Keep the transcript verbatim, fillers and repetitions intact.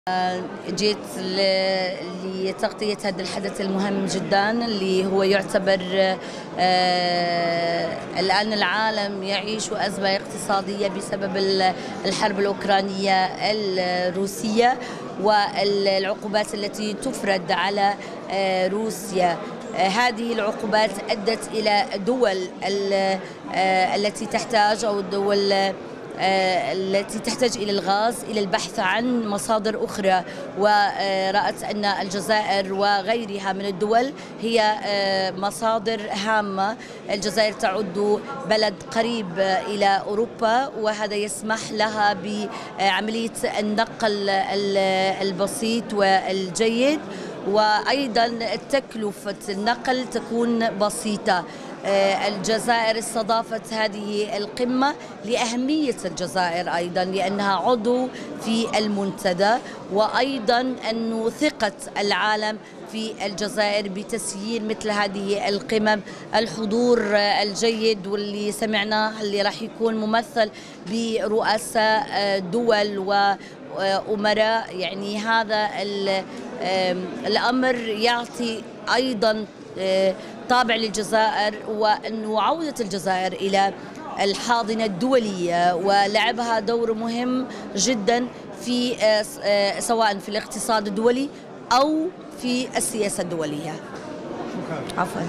جيت لتغطية هذا الحدث المهم جدا اللي هو يعتبر الآن العالم يعيش أزمة اقتصادية بسبب الحرب الأوكرانية الروسية والعقوبات التي تفرض على روسيا. هذه العقوبات أدت إلى دول التي تحتاج أو الدول التي تحتاج إلى الغاز إلى البحث عن مصادر أخرى، ورأت أن الجزائر وغيرها من الدول هي مصادر هامة. الجزائر تعد بلد قريب إلى أوروبا، وهذا يسمح لها بعملية النقل البسيط والجيد، وأيضا تكلفة النقل تكون بسيطة. الجزائر استضافت هذه القمة لأهمية الجزائر أيضا لأنها عضو في المنتدى، وأيضا أن ثقة العالم في الجزائر بتسيير مثل هذه القمم. الحضور الجيد واللي سمعناه اللي راح يكون ممثل برؤساء دول وأمراء، يعني هذا الأمر يعطي أيضا طابع للجزائر، وأنه عودة الجزائر إلى الحاضنة الدولية ولعبها دور مهم جدا في سواء في الاقتصاد الدولي أو في السياسة الدولية. عفوا.